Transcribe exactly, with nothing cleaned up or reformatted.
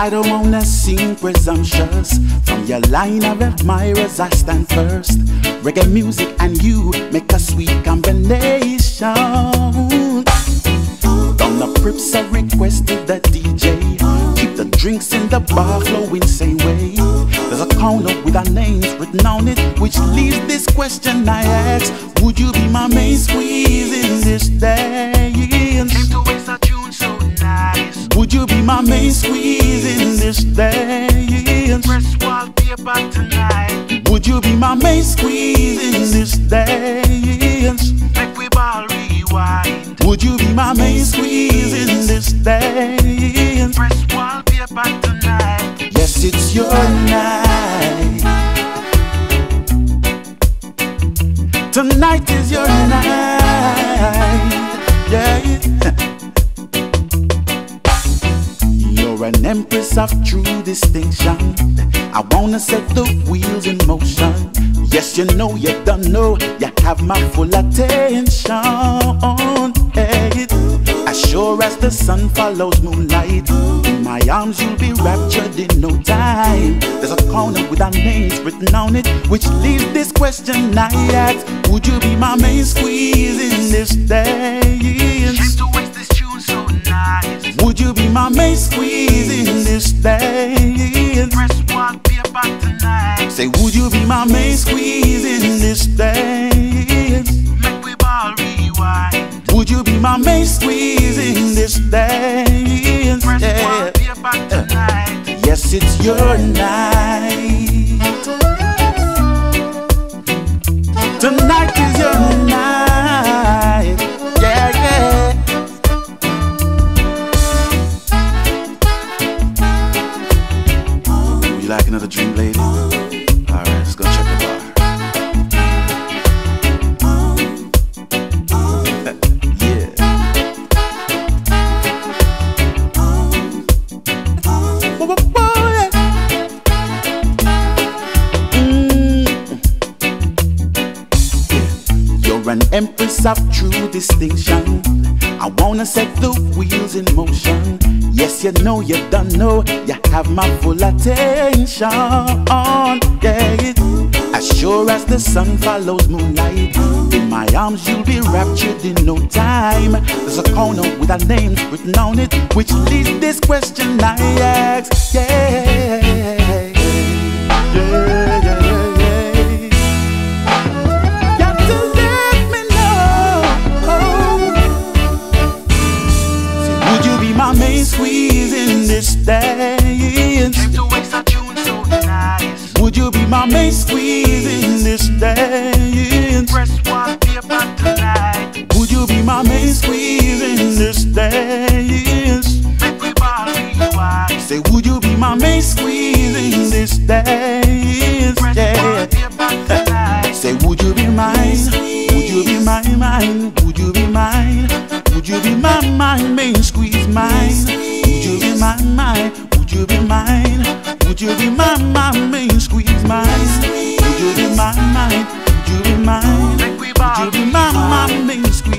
I don't wanna seem presumptuous. From your line of admirers I stand first. Reggae music and you make a sweet combination. From the Crips I requested the D J keep the drinks in the bar flowing same way. There's a corner with our names written on it, which leaves this question I ask: would you be my main squeeze in this dance? Came to waste a tune so nice. Would you be my main squeeze in this dance? Press wallpaper tonight. Would you be my main squeeze in this dance? Make we ball rewind. Would you be my main squeeze in this dance? Press wallpaper tonight. Yes, it's your night. Tonight is your night. Yeah. You're an empress of true distinction. I wanna set the wheels in motion. Yes, you know, you don't know, you have my full attention. Hey. As sure as the sun follows moonlight, in my arms you'll be raptured in no time. There's a corner with our names written on it, which leaves this question I ask: would you be my main squeeze in this dance? Came to waste this tune so nice. Would you be my main squeeze in this dance? Press wallpaper tonight. Say, would you be my main squeeze in this dance? Make we ball rewind. Would you be my main squeeze in this dance? Press Yeah. wallpaper tonight. Yes, it's your night. Tonight is your night. Yeah, yeah. Would you like another drink, lady? Alright, let's go check the bar. Yeah. You're an empress of true distinction. I wanna set the wheels in motion. Yes, you know, you don't know, you have my full attention. Yeah. As sure as the sun follows moonlight, in my arms you'll be raptured in no time. There's a corner with our names written on it, which leaves this question I ask. Yeah, yeah, yeah, yeah. Got to let me know. Say, would you be my main squeeze in this dance? Came to waste a tune so nice. Would you be my main squeeze in this dance? Press wallpaper tonight. Would you be my main squeeze in this dance? Make we ball rewind. Say, would you be my main squeeze in this dance? Press Yeah. wallpaper tonight. Say, would you be mine? Would you be my mine? Would you be mine? Would you be my mine? Main squeeze mine. Would you be my mine? Would you be mine? Would you be my my main squeeze mine? Would you be my mine? Would you be mine? Make we Would you ball be my my main squeeze?